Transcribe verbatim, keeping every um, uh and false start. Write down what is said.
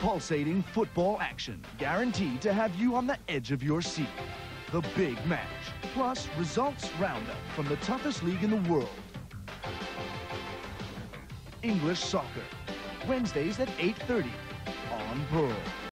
pulsating football action, guaranteed to have you on the edge of your seat. The big match, plus results roundup from the toughest league in the world. English Soccer, Wednesdays at eight thirty on Pearl.